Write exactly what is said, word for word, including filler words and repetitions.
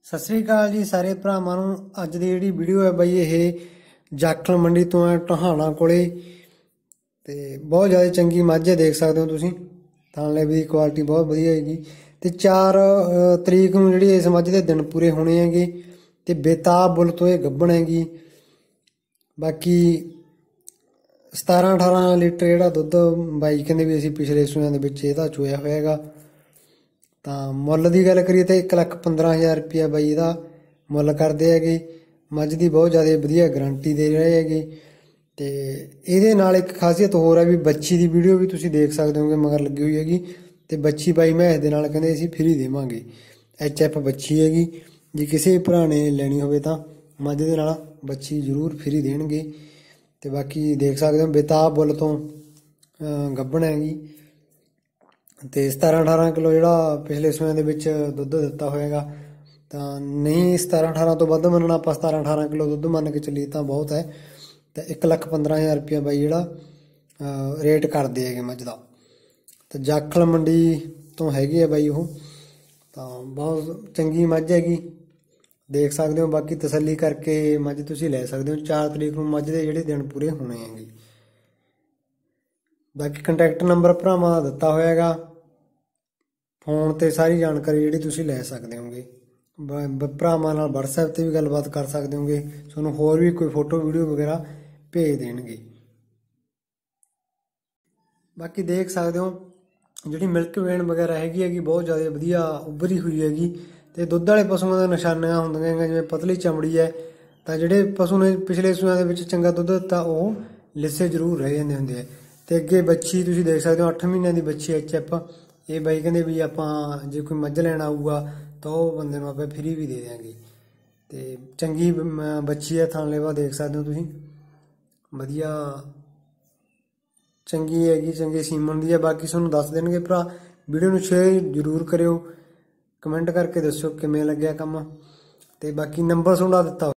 सत श्री अकाल जी सारे भरावां नूं। अज दी जिहड़ी वीडियो है बई ये जाखल मंडी तो है टहाणा कोले ते बहुत ज़्यादा चंगी मझ है, देख सकते हो तुसीं। थाले भी क्वालिटी बहुत वधिया हैगी ते चार तरीक नूं जिहड़ी इस मझ दे दिन पूरे होने हैगे ते बेताब बुल तो ये गब्बण हैगी। बाकी सतारां अठारां लीटर जिहड़ा दुੱਧ बाई कहंदे भी असीं पिछले सूइआं दे विच इहदा चोया होया हैगा। ਤਾਂ ਮੁੱਲ ਦੀ ਗੱਲ ਕਰੀਏ ਤਾਂ ਇੱਕ ਲੱਖ ਪੰਦਰਾਂ ਹਜ਼ਾਰ ਰੁਪਇਆ ਬਾਈ ਇਹਦਾ ਮੁੱਲ ਕਰਦੇ ਹੈਗੇ। ਮੱਝ ਦੀ ਬਹੁਤ ਜ਼ਿਆਦਾ ਵਧੀਆ ਗਰੰਟੀ ਦੇ ਰਹੇ ਹੈਗੇ ਤੇ ਇਹਦੇ ਨਾਲ ਇੱਕ ਖਾਸੀਅਤ ਹੋਰ ਹੈ ਵੀ ਬੱਚੀ ਦੀ ਵੀਡੀਓ ਵੀ ਤੁਸੀਂ ਦੇਖ ਸਕਦੇ ਹੋਗੇ ਮਗਰ ਲੱਗੀ ਹੋਈ ਹੈਗੀ ਤੇ ਬੱਚੀ ਬਾਈ ਮੈਂਸ ਦੇ ਨਾਲ ਕਹਿੰਦੇ ਅਸੀਂ ਫ੍ਰੀ ਦੇਵਾਂਗੇ। ਐਚ ਐਫ ਬੱਚੀ ਹੈਗੀ, ਜੇ ਕਿਸੇ ਭਰਾ ਨੇ ਲੈਣੀ ਹੋਵੇ ਤਾਂ ਮੱਝ ਦੇ ਨਾਲ ਬੱਚੀ ਜ਼ਰੂਰ ਫ੍ਰੀ ਦੇਣਗੇ। ਤੇ ਬਾਕੀ ਦੇਖ ਸਕਦੇ ਹੋ ਬੇਤਾਬ ਬੁੱਲ ਤੋਂ ਗੱਭਣ ਹੈਗੀ ਤੇ सतारां अठारां किलो ਜਿਹੜਾ ਪਿਛਲੇ ਸਮੇਂ ਦੇ ਵਿੱਚ ਦੁੱਧ ਦਿੱਤਾ ਹੋਏਗਾ ਤਾਂ ਨਹੀਂ सतारां अठारां ਤੋਂ ਵੱਧ ਮੰਨਣਾ ਆਪਾਂ सतारां अठारां किलो ਦੁੱਧ ਮੰਨ ਕੇ ਚੱਲੀਏ ਤਾਂ ਬਹੁਤ ਹੈ। ਤੇ ਇੱਕ ਲੱਖ ਪੰਦਰਾਂ ਹਜ਼ਾਰ ਰੁਪਇਆ ਬਾਈ ਜਿਹੜਾ ਰੇਟ ਕਰਦੇ ਹੈਗੇ ਮੱਝ ਦਾ। ਤੇ ਜਾਖਲ ਮੰਡੀ ਤੋਂ ਹੈਗੀ ਆ ਬਾਈ ਉਹ, ਤਾਂ ਬਹੁਤ ਚੰਗੀ ਮੱਝ ਹੈਗੀ, ਦੇਖ ਸਕਦੇ ਹੋ। ਬਾਕੀ ਤਸੱਲੀ ਕਰਕੇ ਮੱਝ ਤੁਸੀਂ ਲੈ ਸਕਦੇ ਹੋ। ਚਾਰ ਤਰੀਕ ਨੂੰ ਮੱਝ ਦੇ ਜਿਹੜੇ ਦਿਨ ਪੂਰੇ ਹੋਣੇ ਹੈਗੇ। ਬਾਕੀ ਕੰਟੈਕਟ ਨੰਬਰ ਭਰਾਵਾਂ ਦਾ ਦਿੱਤਾ ਹੋਇਆ ਹੈਗਾ, ਫੋਨ 'ਤੇ ਸਾਰੀ ਜਾਣਕਾਰੀ ਜਿਹੜੀ ਤੁਸੀਂ ਲੈ ਸਕਦੇ ਹੋਗੇ। ਭਰਾਵਾਂ ਨਾਲ ਵਟਸਐਪ 'ਤੇ ਵੀ ਗੱਲਬਾਤ ਕਰ ਸਕਦੇ ਹੋਗੇ, ਤੁਹਾਨੂੰ ਹੋਰ ਵੀ ਕੋਈ ਫੋਟੋ ਵੀਡੀਓ ਵਗੈਰਾ ਭੇਜ ਦੇਣਗੇ। ਬਾਕੀ ਦੇਖ ਸਕਦੇ ਹੋ ਜਿਹੜੀ ਮਿਲਕ ਵੇਨ ਵਗੈਰਾ ਹੈਗੀ ਹੈਗੀ ਬਹੁਤ ਜ਼ਿਆਦਾ ਵਧੀਆ ਉੱਭਰੀ ਹੋਈ ਹੈਗੀ ਤੇ ਦੁੱਧ ਵਾਲੇ ਪਸ਼ੂਆਂ ਦਾ ਨਿਸ਼ਾਨੀਆਂ ਹੁੰਦੀਆਂ ਹੈਗੀਆਂ ਜਿਵੇਂ ਪਤਲੀ ਚਮੜੀ ਹੈ। ਤਾਂ ਜਿਹੜੇ ਪਸ਼ੂ ਨੇ ਪਿਛਲੇ ਸੂਆਂ ਦੇ ਵਿੱਚ ਚੰਗਾ ਦੁੱਧ ਦਿੱਤਾ ਉਹ ਲਿੱਸੇ ਜ਼ਰੂਰ ਰਹਿ ਜਾਂਦੇ ਹੁੰਦੇ ਆ। ਤੇ ਅੱਗੇ ਬੱਚੀ ਤੁਸੀਂ ਦੇਖ ਸਕਦੇ ਹੋ ਅੱਠ ਮਹੀਨਿਆਂ ਦੀ ਬੱਚੀ ਐਚ ਐਫ। ਇਹ ਬਾਈ ਕਹਿੰਦੇ ਵੀ ਆਪਾਂ ਜੇ ਕੋਈ ਮੱਝ ਲੈਣ ਆਊਗਾ ਤਾਂ ਉਹ ਬੰਦੇ ਨੂੰ ਆਪਾਂ ਫ੍ਰੀ ਵੀ ਦੇ ਦਿਆਂਗੇ। ਤੇ ਚੰਗੀ ਬੱਚੀ ਹੈ, ਥਾਂਲੇਵਾ ਦੇਖ ਸਕਦੇ ਹੋ ਤੁਸੀਂ, ਵਧੀਆ ਚੰਗੀ ਹੈਗੀ, ਚੰਗੇ ਸੀਮਨ ਦੀ ਹੈ। ਬਾਕੀ ਤੁਹਾਨੂੰ ਦੱਸ ਦੇਣਗੇ ਭਰਾ। ਵੀਡੀਓ ਨੂੰ ਸ਼ੇਅਰ ਜ਼ਰੂਰ ਕਰਿਓ, ਕਮੈਂਟ ਕਰਕੇ ਦੱਸਿਓ ਕਿਵੇਂ ਲੱਗਿਆ ਕੰਮ। ਤੇ ਬਾਕੀ ਨੰਬਰ ਤੁਹਾਡਾ ਦਿੱਤਾ